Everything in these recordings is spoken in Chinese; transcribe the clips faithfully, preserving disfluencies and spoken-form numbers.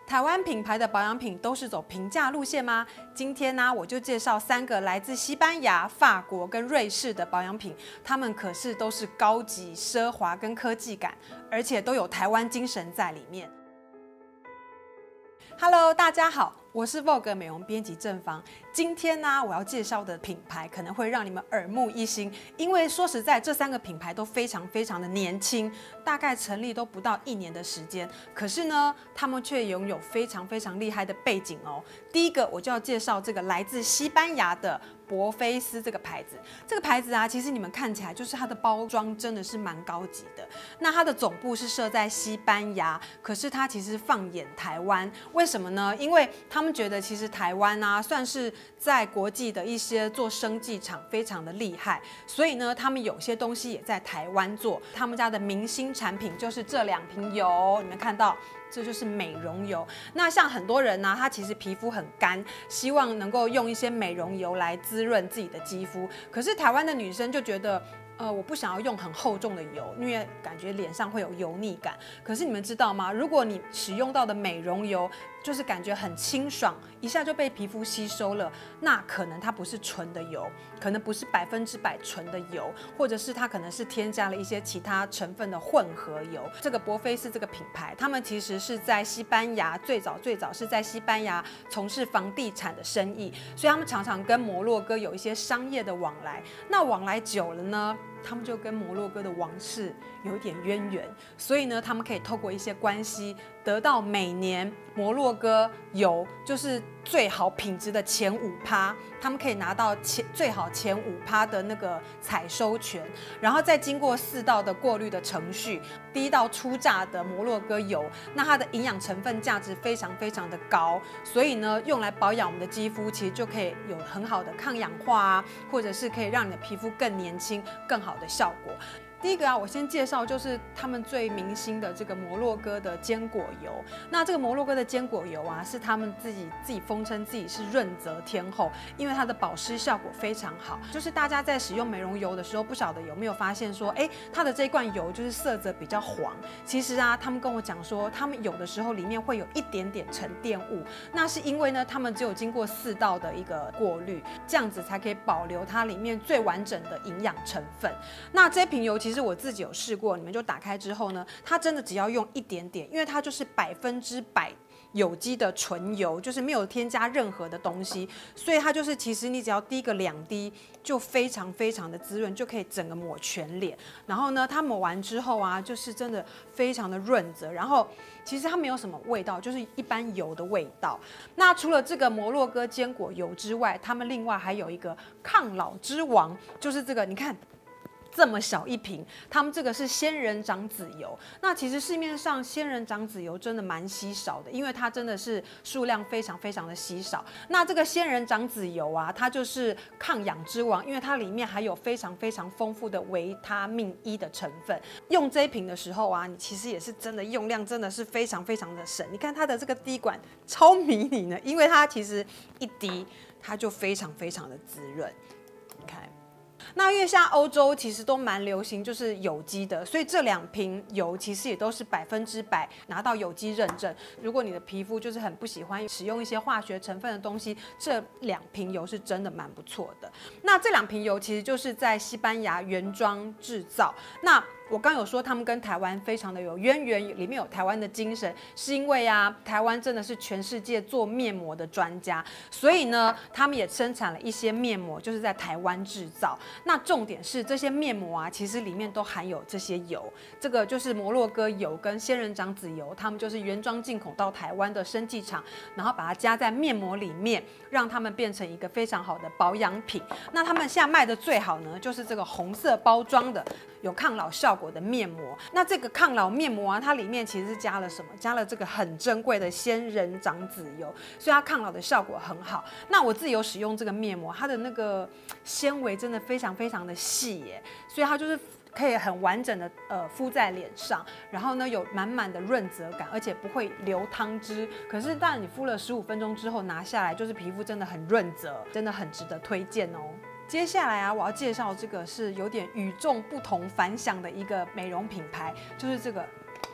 台湾品牌的保养品都是走平价路线吗？今天呢、啊，我就介绍三个来自西班牙、法国跟瑞士的保养品，它们可是都是高级、奢华跟科技感，而且都有台湾精神在里面。Hello， 大家好，我是 Vogue 美容编辑郑芳。今天呢、啊，我要介绍的品牌可能会让你们耳目一新，因为说实在，这三个品牌都非常非常的年轻，大概成立都不到一年的时间。可是呢，他们却拥有非常非常厉害的背景哦。第一个，我就要介绍这个来自西班牙的博菲斯这个牌子。这个牌子啊，其实你们看起来就是它的包装真的是蛮高级的。那它的总部是设在西班牙，可是它其实放眼台湾，为什么呢？因为他们觉得其实台湾啊，算是在国际的一些做生技厂非常的厉害，所以呢，他们有些东西也在台湾做。他们家的明星产品就是这两瓶油，你们看到。这就是美容油。那像很多人呢、啊，他其实皮肤很干，希望能够用一些美容油来滋润自己的肌肤。可是台湾的女生就觉得，呃，我不想要用很厚重的油，因为感觉脸上会有油腻感。可是你们知道吗？如果你使用到的美容油就是感觉很清爽，一下就被皮肤吸收了，那可能它不是纯的油，可能不是百分之百纯的油，或者是它可能是添加了一些其他成分的混合油。这个博菲斯这个品牌，他们其实是在西班牙最早最早是在西班牙从事房地产的生意，所以他们常常跟摩洛哥有一些商业的往来。那往来久了呢，他们就跟摩洛哥的王室有一点渊源，所以呢，他们可以透过一些关系，得到每年摩洛哥油就是最好品质的前五趴，他们可以拿到前最好前五趴的那个采收权，然后再经过四道的过滤的程序，第一道初榨的摩洛哥油，那它的营养成分价值非常非常的高，所以呢，用来保养我们的肌肤，其实就可以有很好的抗氧化啊，或者是可以让你的皮肤更年轻、更好的效果。第一个啊，我先介绍就是他们最明星的这个摩洛哥的坚果油。那这个摩洛哥的坚果油啊，是他们自己自己封称自己是润泽天后，因为它的保湿效果非常好。就是大家在使用美容油的时候，不晓得有没有发现说，哎，它的这一罐油就是色泽比较黄。其实啊，他们跟我讲说，他们有的时候里面会有一点点沉淀物，那是因为呢，他们只有经过四道的一个过滤，这样子才可以保留它里面最完整的营养成分。那这瓶油其实。其实我自己有试过，你们就打开之后呢，它真的只要用一点点，因为它就是百分之百有机的纯油，就是没有添加任何的东西，所以它就是其实你只要滴个两滴，就非常非常的滋润，就可以整个抹全脸。然后呢，它抹完之后啊，就是真的非常的润泽，然后其实它没有什么味道，就是一般油的味道。那除了这个摩洛哥坚果油之外，他们另外还有一个抗老之王，就是这个，你看。这么小一瓶，他们这个是仙人掌籽油。那其实市面上仙人掌籽油真的蛮稀少的，因为它真的是数量非常非常的稀少。那这个仙人掌籽油啊，它就是抗氧之王，因为它里面还有非常非常丰富的维他命 E 的成分。用这一瓶的时候啊，你其实也是真的用量真的是非常非常的省。你看它的这个滴管超迷你呢，因为它其实一滴它就非常非常的滋润。你看。那因为像欧洲其实都蛮流行就是有机的，所以这两瓶油其实也都是百分之百拿到有机认证。如果你的皮肤就是很不喜欢使用一些化学成分的东西，这两瓶油是真的蛮不错的。那这两瓶油其实就是在西班牙原装制造。那我刚有说他们跟台湾非常的有渊源，里面有台湾的精神，是因为啊，台湾真的是全世界做面膜的专家，所以呢，他们也生产了一些面膜，就是在台湾制造。那重点是这些面膜啊，其实里面都含有这些油，这个就是摩洛哥油跟仙人掌籽油，他们就是原装进口到台湾的生技厂，然后把它加在面膜里面，让它们变成一个非常好的保养品。那他们现在卖的最好呢，就是这个红色包装的。有抗老效果的面膜，那这个抗老面膜啊，它里面其实是加了什么？加了这个很珍贵的仙人掌籽油，所以它抗老的效果很好。那我自己有使用这个面膜，它的那个纤维真的非常非常的细耶，所以它就是可以很完整的呃敷在脸上，然后呢有满满的润泽感，而且不会流汤汁。可是当然你敷了十五分钟之后拿下来，就是皮肤真的很润泽，真的很值得推荐哦。接下来啊，我要介绍这个是有点与众不同凡响的一个美容品牌，就是这个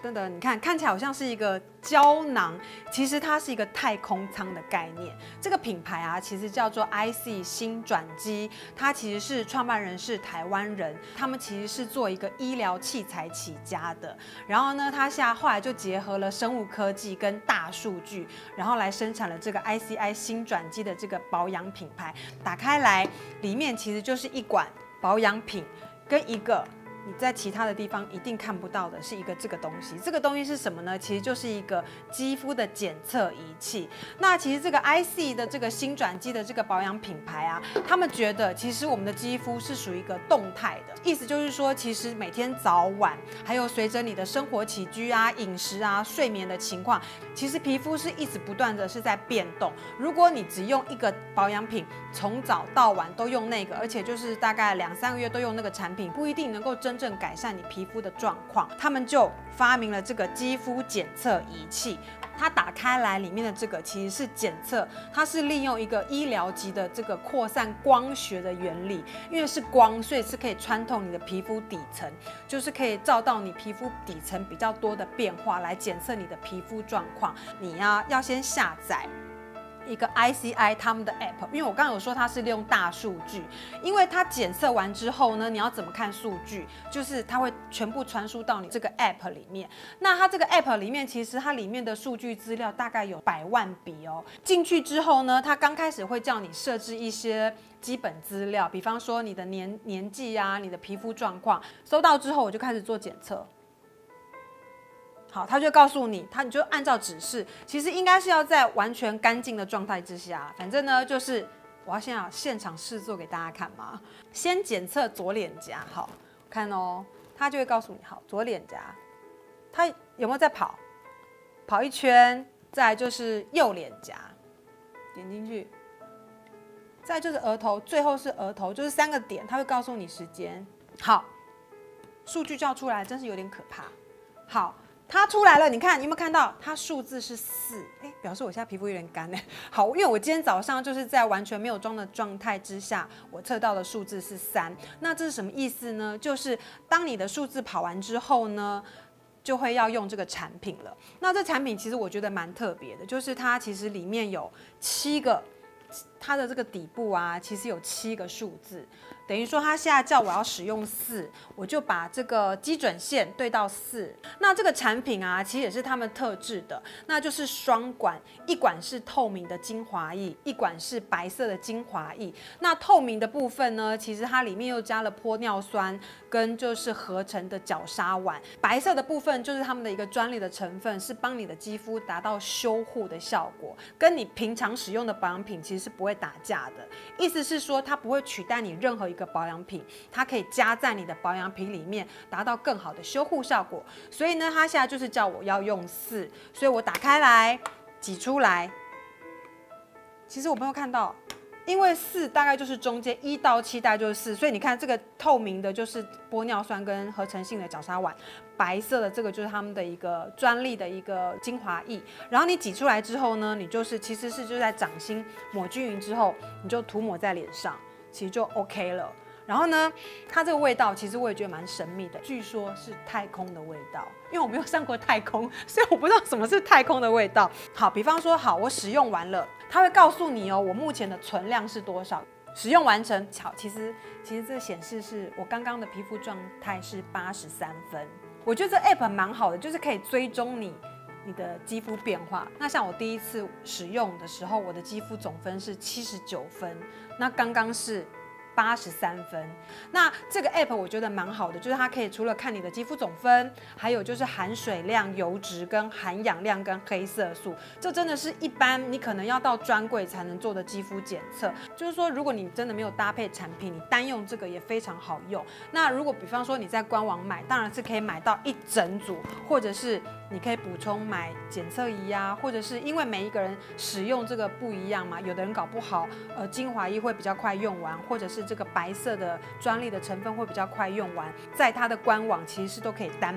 等等，你看看起来好像是一个胶囊，其实它是一个太空舱的概念。这个品牌啊，其实叫做 I C 新转机，它其实是创办人是台湾人，他们其实是做一个医疗器材起家的。然后呢，它现在后来就结合了生物科技跟大数据，然后来生产了这个 I C I 新转机的这个保养品牌。打开来，里面其实就是一管保养品跟一个。你在其他的地方一定看不到的是一个这个东西，这个东西是什么呢？其实就是一个肌肤的检测仪器。那其实这个 I C 的这个新转机的这个保养品牌啊，他们觉得其实我们的肌肤是属于一个动态的，意思就是说，其实每天早晚，还有随着你的生活起居啊、饮食啊、睡眠的情况，其实皮肤是一直不断的是在变动。如果你只用一个保养品，从早到晚都用那个，而且就是大概两三个月都用那个产品，不一定能够真正改善你皮肤的状况。他们就发明了这个肌肤检测仪器，它打开来里面的这个其实是检测，它是利用一个医疗级的这个扩散光学的原理，因为是光，所以是可以穿透你的皮肤底层，就是可以照到你皮肤底层比较多的变化，来检测你的皮肤状况。你呀、要先下载一个 I C I 他们的 app， 因为我刚刚有说它是利用大数据，因为它检测完之后呢，你要怎么看数据？就是它会全部传输到你这个 app 里面。那它这个 app 里面，其实它里面的数据资料大概有百万笔哦。进去之后呢，它刚开始会叫你设置一些基本资料，比方说你的年年纪啊，你的皮肤状况。收到之后，我就开始做检测。好，他就告诉你，他你就按照指示，其实应该是要在完全干净的状态之下。反正呢，就是我要先要现场试做给大家看嘛。先检测左脸颊，好看哦，他就会告诉你，好，左脸颊，他有没有在跑？跑一圈，再来就是右脸颊，点进去，再来就是额头，最后是额头，就是三个点，他会告诉你时间。好，数据叫出来，真是有点可怕。好。它出来了，你看，你有没有看到？它数字是四，哎，表示我现在皮肤有点干哎。好，因为我今天早上就是在完全没有妆的状态之下，我测到的数字是三。那这是什么意思呢？就是当你的数字跑完之后呢，就会要用这个产品了。那这产品其实我觉得蛮特别的，就是它其实里面有七个，它的这个底部啊，其实有七个数字。等于说，他现在叫我要使用四，我就把这个基准线对到四。那这个产品啊，其实也是他们特制的，那就是双管，一管是透明的精华液，一管是白色的精华液。那透明的部分呢，其实它里面又加了玻尿酸跟就是合成的角鲨烷。白色的部分就是他们的一个专利的成分，是帮你的肌肤达到修护的效果，跟你平常使用的保养品其实是不会打架的。意思是说，它不会取代你任何一个保养品，它可以加在你的保养品里面，达到更好的修护效果。所以呢，它现在就是叫我要用四，所以我打开来挤出来。其实我没有看到，因为四大概就是中间一到七大概就是四，所以你看这个透明的就是玻尿酸跟合成性的角鲨烷，白色的这个就是他们的一个专利的一个精华液。然后你挤出来之后呢，你就是其实是就在掌心抹均匀之后，你就涂抹在脸上。其实就 OK 了。然后呢，它这个味道其实我也觉得蛮神秘的，据说是太空的味道。因为我没有上过太空，所以我不知道什么是太空的味道。好，比方说，好，我使用完了，它会告诉你哦，我目前的存量是多少。使用完成，好，其实其实这显示是我刚刚的皮肤状态是八十三分。我觉得这 app 蛮好的，就是可以追踪你。你的肌肤变化，那像我第一次使用的时候，我的肌肤总分是七十九分，那刚刚是八十三分。那这个 app 我觉得蛮好的，就是它可以除了看你的肌肤总分，还有就是含水量、油脂跟含氧量跟黑色素，这真的是一般你可能要到专柜才能做的肌肤检测。就是说，如果你真的没有搭配产品，你单用这个也非常好用。那如果比方说你在官网买，当然是可以买到一整组，或者是你可以补充买检测仪啊，或者是因为每一个人使用这个不一样嘛，有的人搞不好，呃，精华液会比较快用完，或者是这个白色的专利的成分会比较快用完，在它的官网其实是都可以单买的。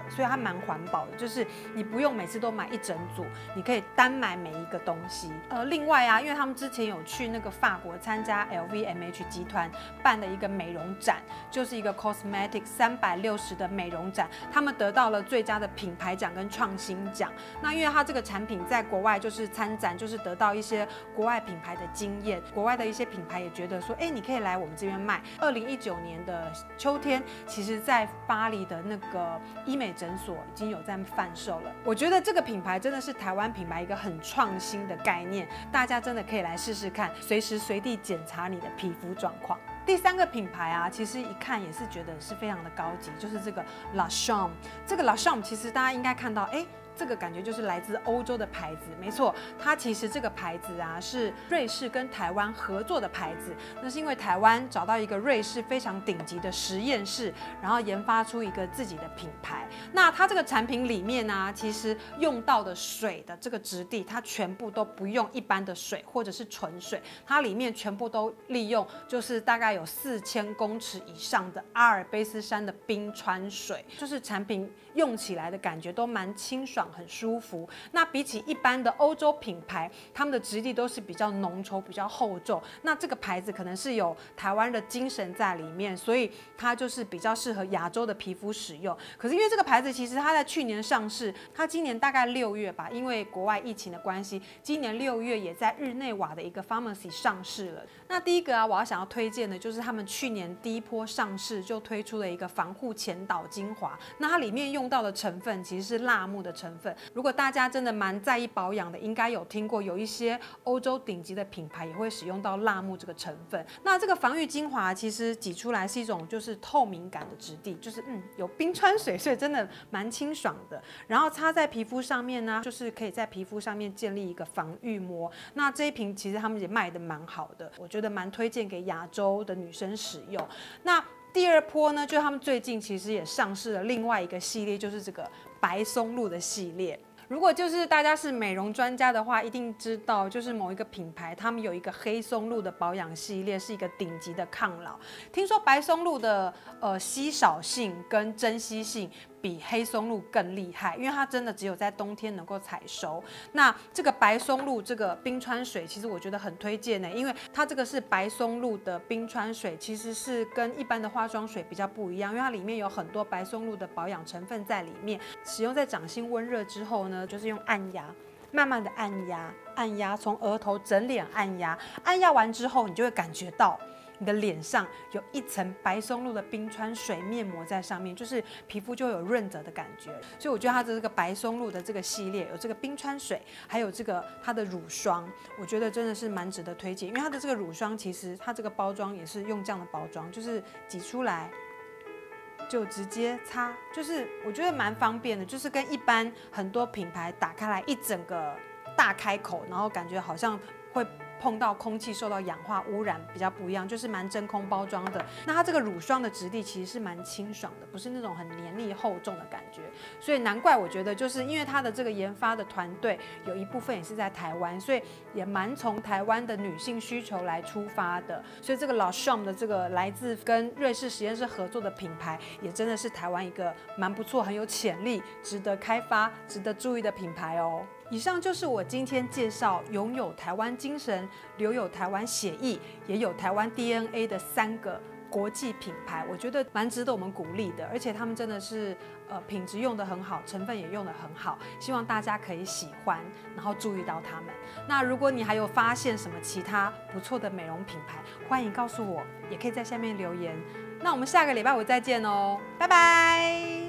所以它蛮环保的，就是你不用每次都买一整组，你可以单买每一个东西。呃，另外啊，因为他们之前有去那个法国参加 L V M H 集团办的一个美容展，就是一个 Cosmetic 三百六十的美容展，他们得到了最佳的品牌奖跟创新奖。那因为它这个产品在国外就是参展，就是得到一些国外品牌的经验，国外的一些品牌也觉得说，哎，你可以来我们这边卖。二零一九年的秋天，其实在巴黎的那个医美诊所已经有在贩售了。我觉得这个品牌真的是台湾品牌一个很创新的概念，大家真的可以来试试看，随时随地检查你的皮肤状况。第三个品牌啊，其实一看也是觉得是非常的高级，就是这个 Lachaume。这个 Lachaume 其实大家应该看到，哎。这个感觉就是来自欧洲的牌子，没错，它其实这个牌子啊是瑞士跟台湾合作的牌子，那是因为台湾找到一个瑞士非常顶级的实验室，然后研发出一个自己的品牌。那它这个产品里面呢、啊，其实用到的水的这个质地，它全部都不用一般的水或者是纯水，它里面全部都利用就是大概有四千公尺以上的阿尔卑斯山的冰川水，就是产品用起来的感觉都蛮清爽。很舒服。那比起一般的欧洲品牌，他们的质地都是比较浓稠、比较厚重。那这个牌子可能是有台湾的精神在里面，所以它就是比较适合亚洲的皮肤使用。可是因为这个牌子其实它在去年上市，它今年大概六月吧，因为国外疫情的关系，今年六月也在日内瓦的一个 pharmacy 上市了。那第一个啊，我要想要推荐的就是他们去年第一波上市就推出了一个防护前导精华，那它里面用到的成分其实是辣木的成分。如果大家真的蛮在意保养的，应该有听过有一些欧洲顶级的品牌也会使用到辣木这个成分。那这个防御精华其实挤出来是一种就是透明感的质地，就是嗯有冰川水，所以真的蛮清爽的。然后擦在皮肤上面呢，就是可以在皮肤上面建立一个防御膜。那这一瓶其实他们也卖的蛮好的，我觉得蛮推荐给亚洲的女生使用。那第二波呢，就他们最近其实也上市了另外一个系列，就是这个白松露的系列。如果就是大家是美容专家的话，一定知道，就是某一个品牌，他们有一个黑松露的保养系列，是一个顶级的抗老。听说白松露的呃稀少性跟珍稀性比黑松露更厉害，因为它真的只有在冬天能够采收。那这个白松露这个冰川水，其实我觉得很推荐呢，因为它这个是白松露的冰川水，其实是跟一般的化妆水比较不一样，因为它里面有很多白松露的保养成分在里面。使用在掌心温热之后呢，就是用按压。慢慢的按压，按压，从额头整脸按压，按压完之后，你就会感觉到你的脸上有一层白松露的冰川水面膜在上面，就是皮肤就会有润泽的感觉。所以我觉得它的这个白松露的这个系列，有这个冰川水，还有这个它的乳霜，我觉得真的是蛮值得推荐。因为它的这个乳霜，其实它这个包装也是用这样的包装，就是挤出来。就直接擦，就是我觉得蛮方便的，就是跟一般很多品牌打开来一整个大开口，然后感觉好像会碰到空气受到氧化污染比较不一样，就是蛮真空包装的。那它这个乳霜的质地其实是蛮清爽的，不是那种很黏腻厚重的感觉，所以难怪我觉得就是因为它的这个研发的团队有一部分也是在台湾，所以也蛮从台湾的女性需求来出发的。所以这个 Lachaume 的这个来自跟瑞士实验室合作的品牌，也真的是台湾一个蛮不错、很有潜力、值得开发、值得注意的品牌哦。以上就是我今天介绍拥有台湾精神、留有台湾血液、也有台湾 D N A 的三个国际品牌，我觉得蛮值得我们鼓励的，而且他们真的是呃品质用得很好，成分也用得很好，希望大家可以喜欢，然后注意到他们。那如果你还有发现什么其他不错的美容品牌，欢迎告诉我，也可以在下面留言。那我们下个礼拜五再见哦，拜拜。